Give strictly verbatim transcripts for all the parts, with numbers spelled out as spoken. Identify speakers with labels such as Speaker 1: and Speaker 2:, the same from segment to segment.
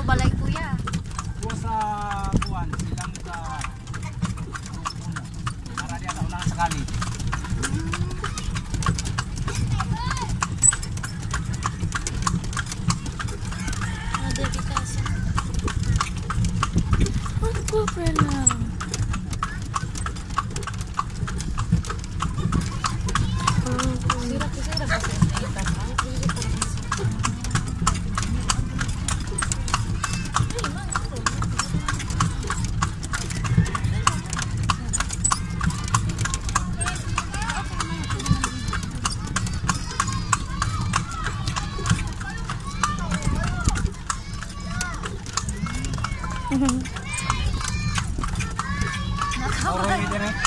Speaker 1: puro balay kuya.
Speaker 2: Puro sa buwan, silang sa puno. Para diyan sa unang sakali.
Speaker 1: Ada di kasi. Ako pala. Sira kasi sira kasi ita.
Speaker 2: Nakaway din eh.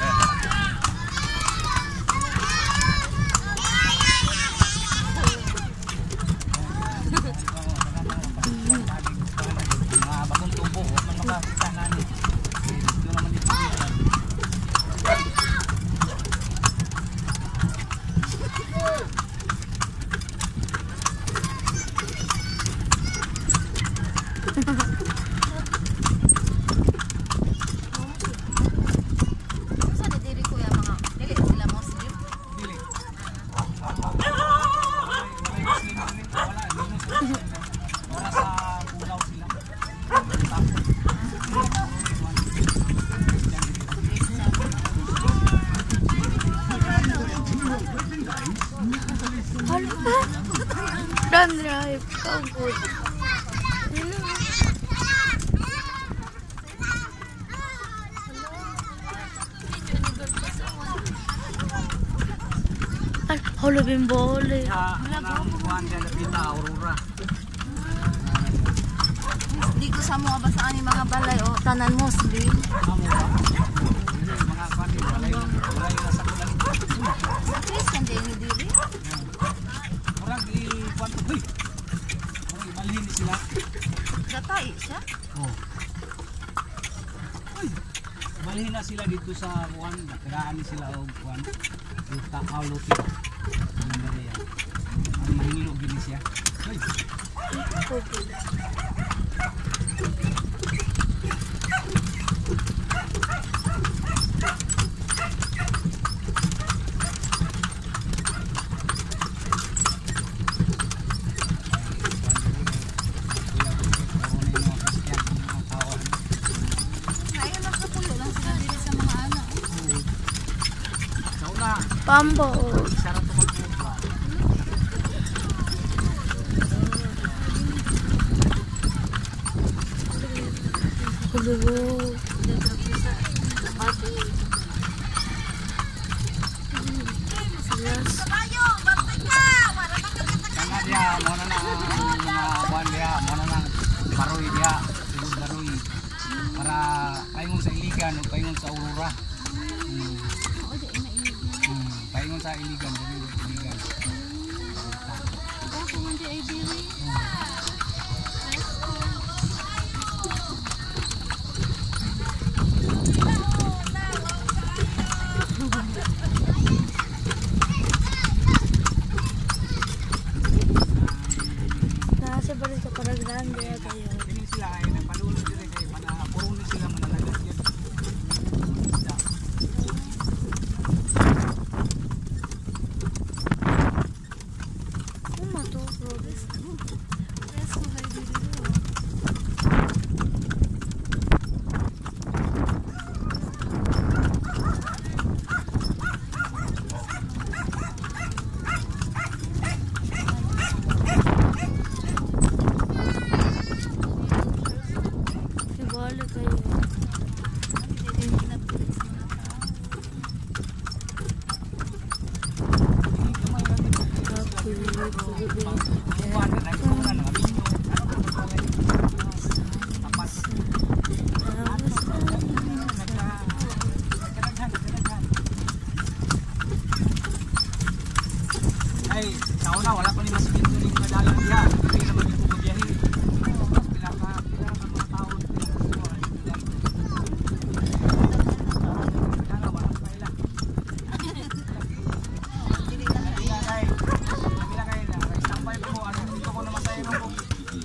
Speaker 2: Mga bagong tubo, huwag man makakita na ni. Ito naman dito.
Speaker 1: Run drive, so good. Ay, holo bimbole. Di ko sa mga basaan yung mga balay o tanan Muslim.
Speaker 2: Mga pati balay, balay na sa kulang.
Speaker 1: Sa Christian din ni diri.
Speaker 2: Orang di kwanto, hey. Orang ibalhin sila.
Speaker 1: Gatay siya?
Speaker 2: Oh. Ay. Ibalhin na sila dito sa kuwan, nakiraan sila og kuwan. Kita aulo ti. Ang mahilo gini siya. Hey.
Speaker 1: Okay. Pambo.
Speaker 2: Sarap to magbuka.
Speaker 1: Hello.
Speaker 2: Kana dia mo na na mga buwan dia, mo na nang baroy dia, sigud baroy. Para paingon sa iligan o paingon sa aurora. Hmm. Hmm, paingon sa iligan, dili iligan.
Speaker 1: Ako man di ay diri. Nasa balik sa Paragrande kayo.
Speaker 2: Kini sila ay napadulo dire kay mana purong ni sila manalagat yun.
Speaker 1: Uma to progress. Presko hay diri.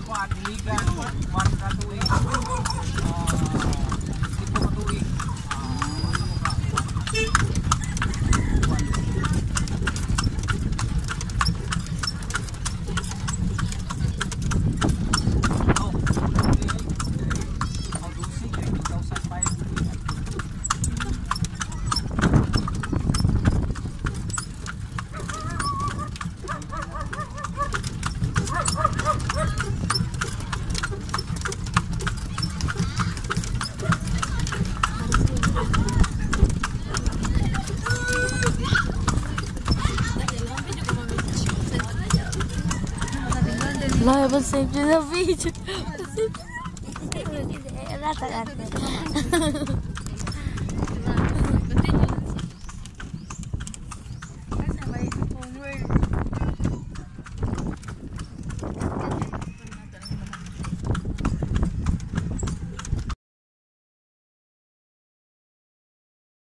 Speaker 2: kuan diligan one ka tuig. Ah, tipo ka tuig.
Speaker 3: Lah, save the video. Rata kan.